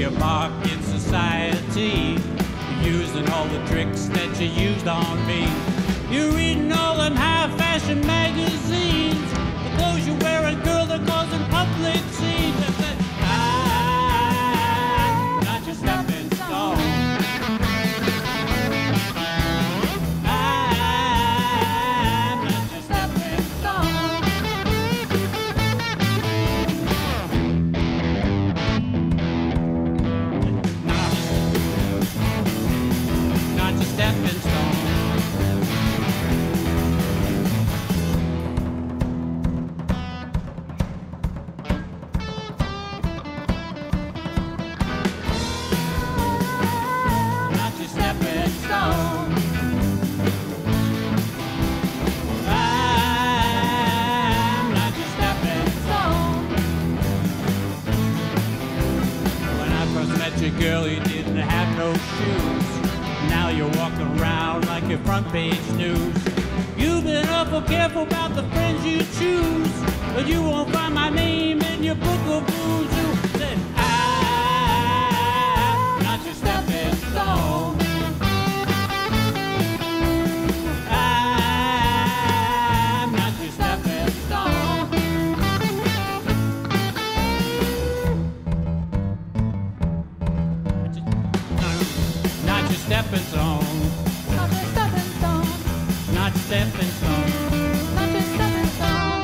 your mark in society. You're using all the tricks that you used on me. You're reading all them high-fashion magazines. The clothes you wear, a girl that causing public scenes. I said, I'm not your stepping stone. I'm not your stepping stone. Not your stepping stone. Girl, you didn't have no shoes. Now you're walking around like your front page news. You've been awful careful about the friends you choose, but you won't find my name in your book of blues. You said, I'm not your stepping stone. I'm not your stepping stone. Stepping stone. Not your stepping stone. Not your stepping stone. Not your stepping stone.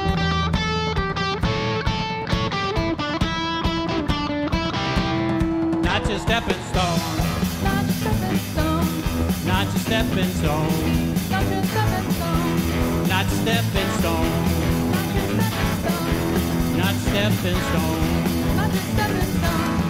Not your stepping stone. Not your stepping stone. Not your stepping stone. Not your stepping stone. Not your stepping stone. Not your stepping stone. Not your stepping stone. Not your stepping stone.